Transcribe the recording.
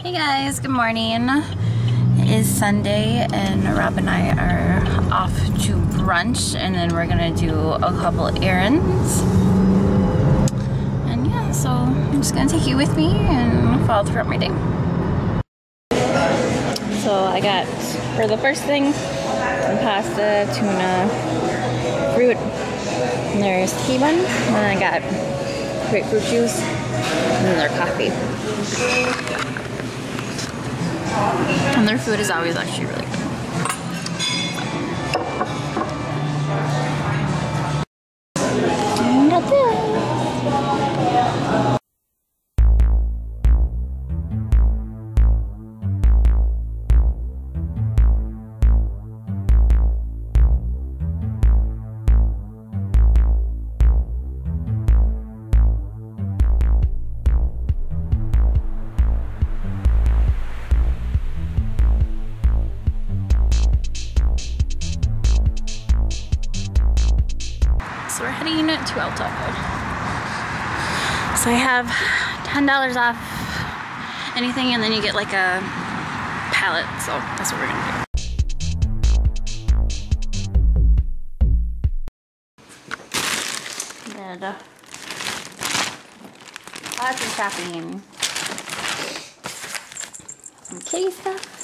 Hey guys, good morning. It is Sunday and Rob and I are off to brunch and then we're gonna do a couple errands. And yeah, so I'm just gonna take you with me and follow throughout my day. So I got, for the first thing, some pasta, tuna, fruit, and there's tea bun, and then I got grapefruit juice, and then their coffee. And their food is always actually really good. And that's it. So we're heading to Alta. So I have $10 off anything and then you get like a pallet. So that's what we're gonna do. And lots of shopping. Some kitty stuff.